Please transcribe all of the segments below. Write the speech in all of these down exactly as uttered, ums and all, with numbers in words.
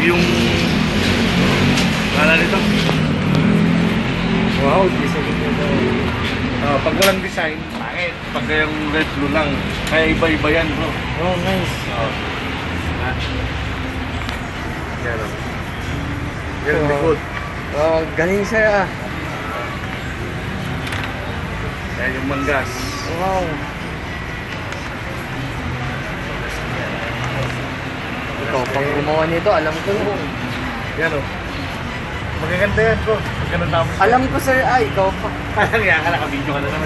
yung wala nito. Wow, design nito. Uh, pag walang design, pangit. Pag yung red blue lang, kaya iba-iba yan, bro. Oh, nice. Oh. Ah. Yan o. Yan ang likod. Oh, galing sir ah. Yan yung manggas. Wow. Ikaw pang gumawa nito, alam ko no. Yan o. Magaganda yan, bro. Tapos alam ko sir, ah, ikaw pa. Parang yan ka, naka-video ka na naman.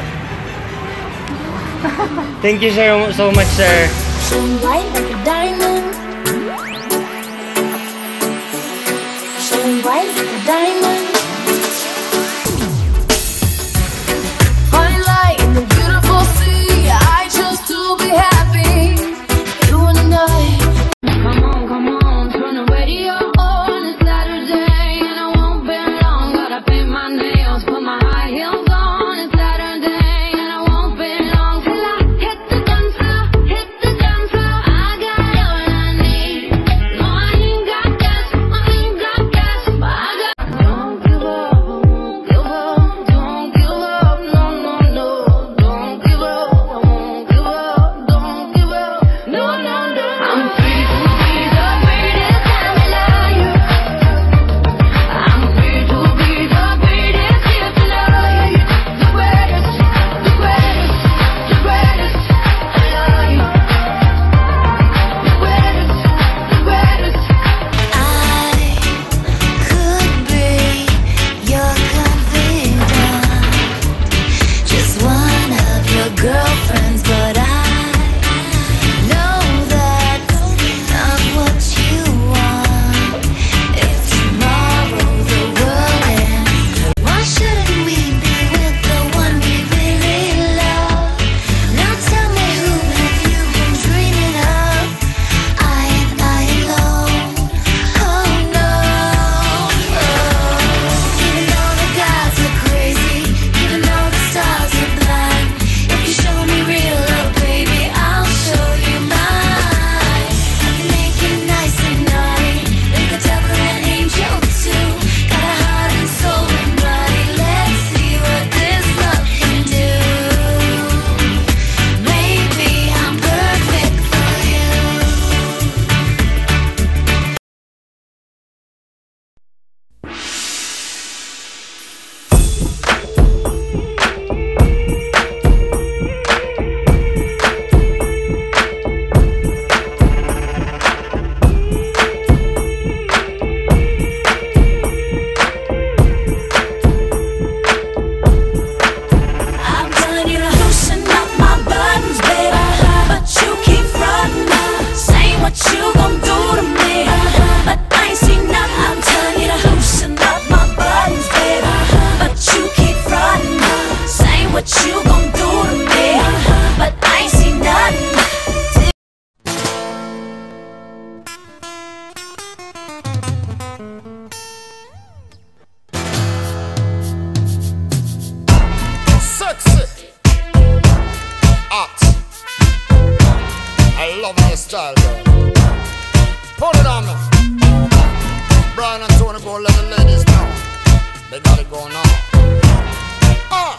Thank you sir, so much sir. Shine bright like a diamond. Shine bright like a diamond. Fine light in the beautiful sea. I chose to be happy. You and I. Come on, come on, turn the radio on. It's Saturday and I won't be long. Gotta paint my nails, put my high heels on. It's Saturday and I won't be long till I hit the dance floor, hit the dance floor. I got all I need. No, I ain't got gas, I ain't got gas, but I got. Don't give up, won't give up, don't give up, no, no, no. Don't give up, I won't give up, don't give up, no, no, no. I'm free to be the greatest and I love you. I'm free to be the greatest if I love you. The greatest, the greatest, the greatest, I love you. The greatest, the greatest. I could be your confidant, just one of your girlfriends, but I know that's not what you want. If tomorrow the world ends, why shouldn't we be with the one we really love? Now tell me, who have you been dreaming of? I and I alone. Oh no. Even though the gods are crazy, even though the stars are blind, if you show me real love, baby, I'll show you mine. I can make you nice and naughty, make a devil an angel too. Got a heart and soul and body. Let's see what this love can do. Maybe I'm perfect for you. I'm telling you to loosen up my buttons, baby, but you keep frontin', saying what you gon' do to me, but I ain't seen nothing. I'm telling you to loosen up my buttons, baby, but you keep frontin', saying what you gon' do to me, but I ain't seen nothing. Sexy, hot. I love your style, girl. Put it on me. Brian and Tony, go let the ladies know. They got it going on. Ah,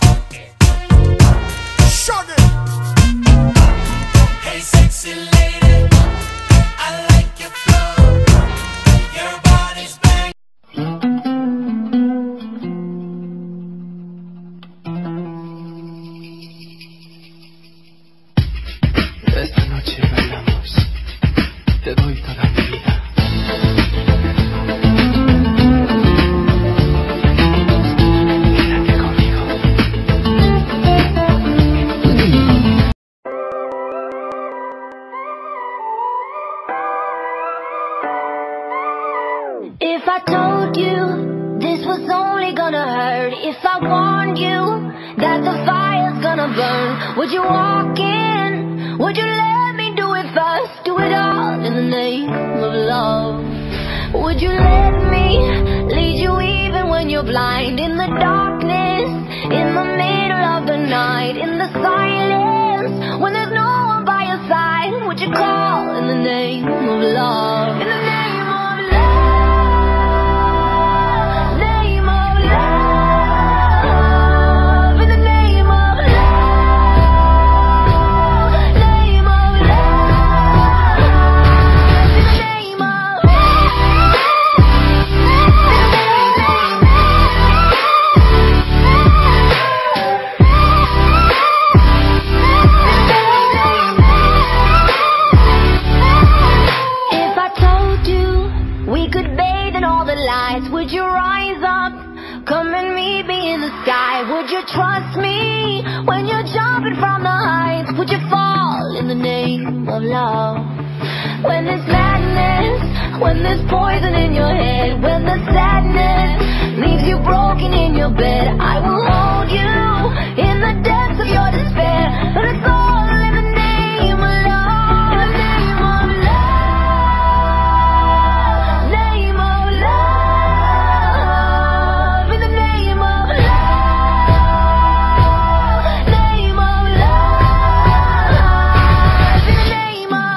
shug it. Hey, sexy lady, I like your flow. Your body's bang. Esta noche bailamos, te doy toda mi vida. Quédate conmigo. If I told you this was only gonna hurt, if I warned you that the fire's gonna burn, would you walk in? Would you let me do it first? Do it all in the name of love. Would you let me lead you even when you're blind? In the darkness, in the middle of the night, in the silence, when there's no one by your side, would you call in the name of love? In the name of love. We could bathe in all the lights. Would you rise up? Come and meet me in the sky. Would you trust me when you're jumping from the heights? Would you fall in the name of love? When there's madness, when there's poison in your head, when the sadness leaves you broken in your bed, I will hold you in the depths of your despair. But it's all in the name of love. In the name of love. Name of love. In the name of love. Name of love. In the name of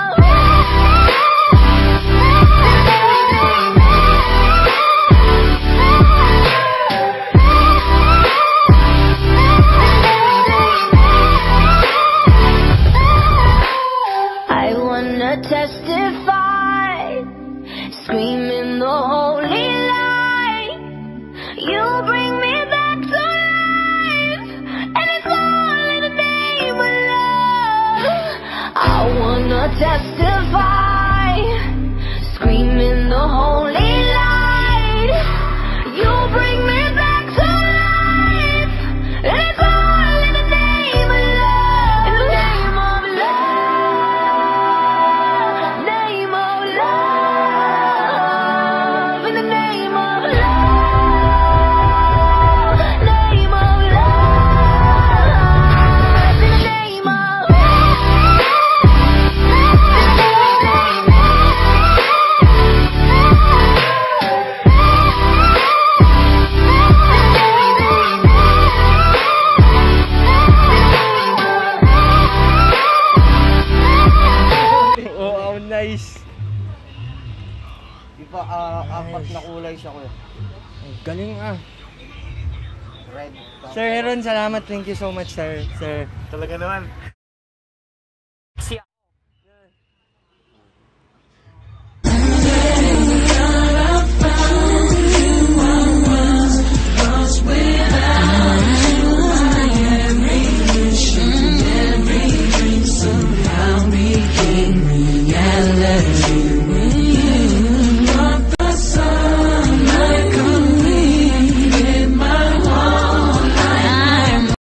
I wanna testify, screaming the holy light. You bring me back to life, and it's all in the name of love. I wanna testify, screaming the holy light. You bring me back to life, and it's all in the name of love. In the name of love. Name of love. In the name of love. Name of love. In the name of Oh, nice. Iba, ah, apat na kulay siya kuya. Ang galing ah. Red. Sir Heron, salamat. Thank you so much, sir. Sir. Talaga naman.